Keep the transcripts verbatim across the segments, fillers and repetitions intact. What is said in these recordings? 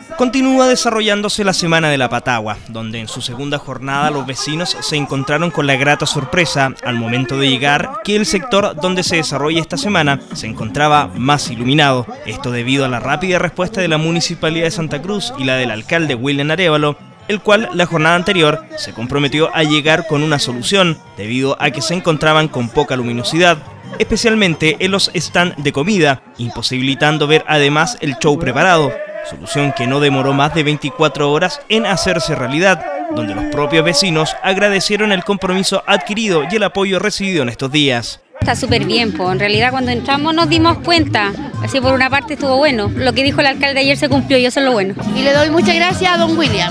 Continúa desarrollándose la Semana de la Patagua, donde en su segunda jornada los vecinos se encontraron con la grata sorpresa al momento de llegar que el sector donde se desarrolla esta semana se encontraba más iluminado. Esto debido a la rápida respuesta de la Municipalidad de Santa Cruz y la del alcalde William Arévalo, el cual la jornada anterior se comprometió a llegar con una solución debido a que se encontraban con poca luminosidad, especialmente en los stands de comida, imposibilitando ver además el show preparado. Solución que no demoró más de veinticuatro horas en hacerse realidad, donde los propios vecinos agradecieron el compromiso adquirido y el apoyo recibido en estos días. Está súper bien, pues en realidad cuando entramos nos dimos cuenta, así por una parte estuvo bueno, lo que dijo el alcalde ayer se cumplió y eso es lo bueno. Y le doy muchas gracias a don William,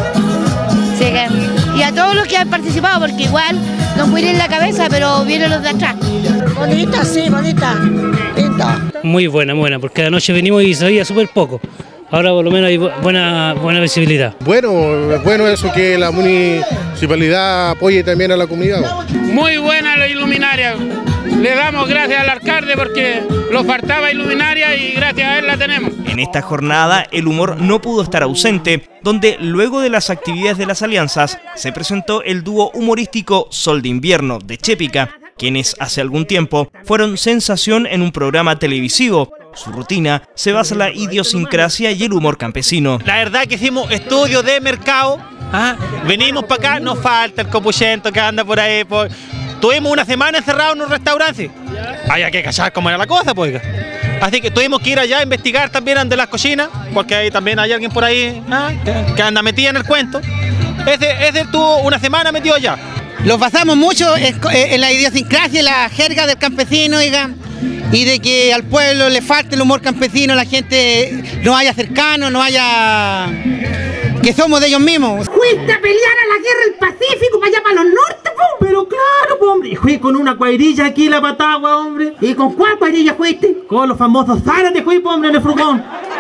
sí, y a todos los que han participado, porque igual don William en la cabeza, pero vienen los de atrás. Bonita, sí, bonita, linda. Muy buena, buena, porque anoche venimos y se veía súper poco. Ahora por lo menos hay buena, buena visibilidad. Bueno, es bueno eso que la municipalidad apoye también a la comunidad. Muy buena la iluminaria. Le damos gracias al alcalde porque lo faltaba iluminaria y gracias a él la tenemos. En esta jornada el humor no pudo estar ausente, donde luego de las actividades de las alianzas se presentó el dúo humorístico Sol de Invierno de Chépica, quienes hace algún tiempo fueron sensación en un programa televisivo. Su rutina se basa en la idiosincrasia y el humor campesino. La verdad que hicimos estudios de mercado, ¿ah? Venimos para acá, nos falta el copuchento que anda por ahí. Por... Tuvimos una semana encerrados en un restaurante. Había que cachar cómo era la cosa, pues. Así que tuvimos que ir allá a investigar también ante las cocinas, porque ahí también hay alguien por ahí, ¿ah? que, que anda metida en el cuento. Ese, ese tuvo una semana metido allá. Los basamos mucho en la idiosincrasia, en la jerga del campesino, diga, y de que al pueblo le falte el humor campesino, la gente no haya cercano, no haya... que somos de ellos mismos. Fuiste a pelear a la guerra del Pacífico para allá para los norte, po. Pero claro, po, hombre. Y fui con una cuadrilla aquí en la Patagua, hombre. ¿Y con cuál cuadrilla fuiste? Con los famosos Zárate fui, po, hombre, en el furgón.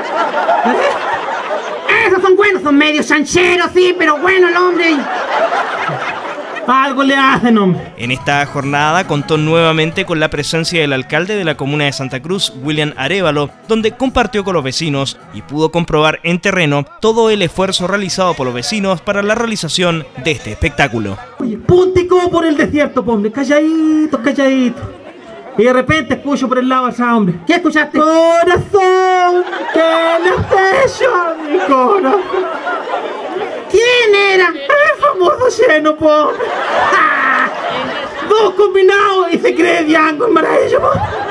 ¿Eh? Esos son buenos, son medio chancheros, sí, pero bueno el hombre. Algo le hacen, hombre. En esta jornada contó nuevamente con la presencia del alcalde de la comuna de Santa Cruz, William Arévalo, donde compartió con los vecinos y pudo comprobar en terreno todo el esfuerzo realizado por los vecinos para la realización de este espectáculo. Oye, ponte como por el desierto, hombre, calladito, calladito. Y de repente escucho por el lado atrás, hombre. ¿Qué escuchaste? Corazón, ¿qué le has hecho a mi corazón? ¿Quién era? El famoso Cheno, po. ¡Ah! Dos combinados y se cree Diango en Maravillo, po.